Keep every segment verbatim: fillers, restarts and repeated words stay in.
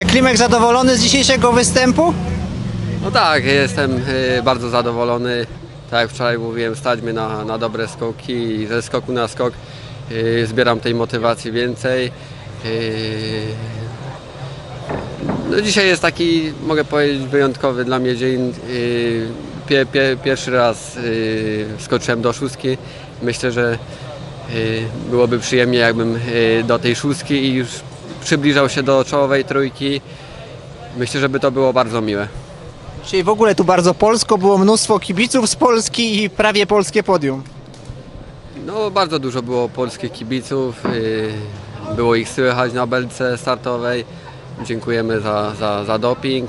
Klimek zadowolony z dzisiejszego występu? No tak, jestem y, bardzo zadowolony. Tak jak wczoraj mówiłem, stać mnie na, na dobre skoki i ze skoku na skok y, zbieram tej motywacji więcej. Y, no dzisiaj jest taki, mogę powiedzieć, wyjątkowy dla mnie dzień. Y, pie, pie, pierwszy raz y, skoczyłem do szóstki. Myślę, że y, byłoby przyjemnie, jakbym y, do tej szóstki i już przybliżał się do czołowej trójki. Myślę, że by to było bardzo miłe. Dzisiaj w ogóle tu bardzo polsko, było mnóstwo kibiców z Polski i prawie polskie podium. No, bardzo dużo było polskich kibiców, yy, było ich słychać na belce startowej. Dziękujemy za, za, za doping.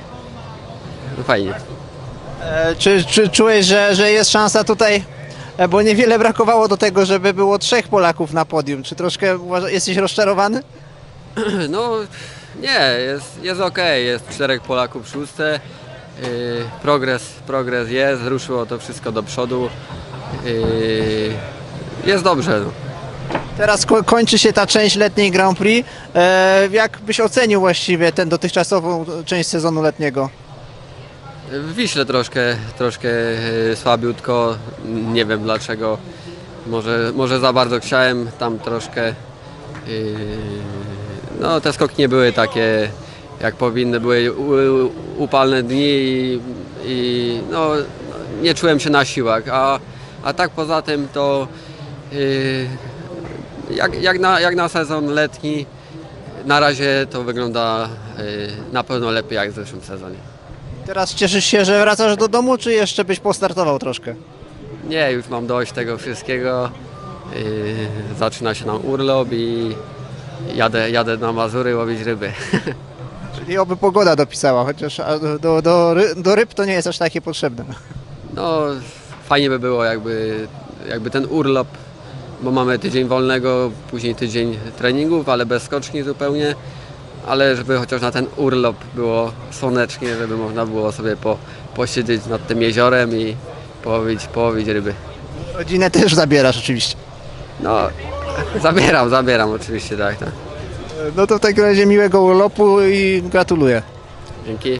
No, fajnie. E, czy, czy czułeś, że, że jest szansa tutaj, e, bo niewiele brakowało do tego, żeby było trzech Polaków na podium. Czy troszkę uważa, jesteś rozczarowany? No, nie, jest, jest ok, jest czterech Polaków w szóstce. Yy, progres, progres jest, ruszyło to wszystko do przodu. Yy, jest dobrze. No. Teraz ko kończy się ta część letniej Grand Prix. E, jak byś ocenił właściwie tę dotychczasową część sezonu letniego? W Wiśle troszkę, troszkę yy, słabiutko, nie wiem dlaczego. Może, może za bardzo chciałem, tam troszkę. Yy, no, te skoki nie były takie jak powinny, były upalne dni i, i no, nie czułem się na siłach, a, a tak poza tym to yy, jak, jak, na, jak na sezon letni na razie to wygląda yy, na pewno lepiej jak w zeszłym sezonie. Teraz cieszysz się, że wracasz do domu, czy jeszcze byś postartował troszkę? Nie, już mam dość tego wszystkiego, yy, zaczyna się nam urlop i jadę, jadę na Mazury łowić ryby. Czyli oby pogoda dopisała, chociaż do, do, do, do ryb to nie jest aż takie potrzebne. No, fajnie by było jakby, jakby ten urlop, bo mamy tydzień wolnego, później tydzień treningów, ale bez skoczni zupełnie, ale żeby chociaż na ten urlop było słonecznie, żeby można było sobie po, posiedzieć nad tym jeziorem i połowić, połowić ryby. Rodzinę też zabierasz oczywiście. No, zabieram, zabieram oczywiście, tak, tak. No to w takim razie miłego urlopu i gratuluję. Dzięki.